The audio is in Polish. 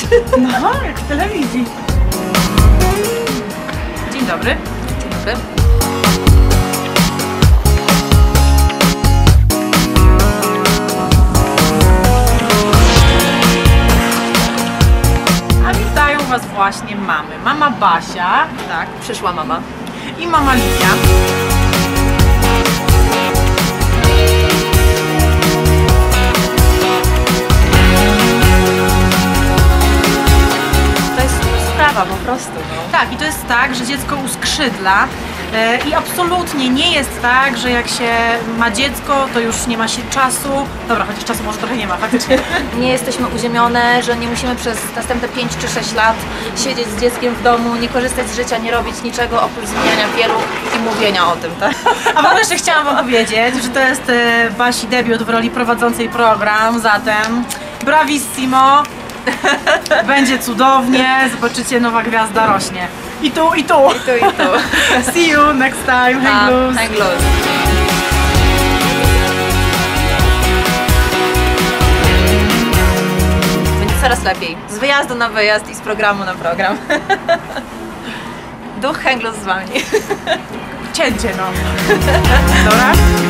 No, jak w telewizji. Dzień dobry. Dzień dobry. A witają Was właśnie mamy. Mama Basia. Tak, przyszła mama. I mama Lidia. To jest sprawa po prostu, no. Tak, i to jest tak, że dziecko uskrzydla i absolutnie nie jest tak, że jak się ma dziecko, to już nie ma się czasu. Dobra, chociaż czasu może trochę nie ma, faktycznie. Nie jesteśmy uziemione, że nie musimy przez następne 5 czy 6 lat siedzieć z dzieckiem w domu, nie korzystać z życia, nie robić niczego oprócz zmieniania pieluch i mówienia o tym, tak? A w ogóle jeszcze chciałam Wam powiedzieć, że to jest Basi debiut w roli prowadzącej program, zatem bravissimo, będzie cudownie, zobaczycie, nowa gwiazda rośnie. I tu, i tu. I tu, i tu. See you next time, hang loose. Hang loose. Będzie coraz lepiej. Z wyjazdu na wyjazd i z programu na program. Duch hang loose z Wami. Cięcie, no. Dobra?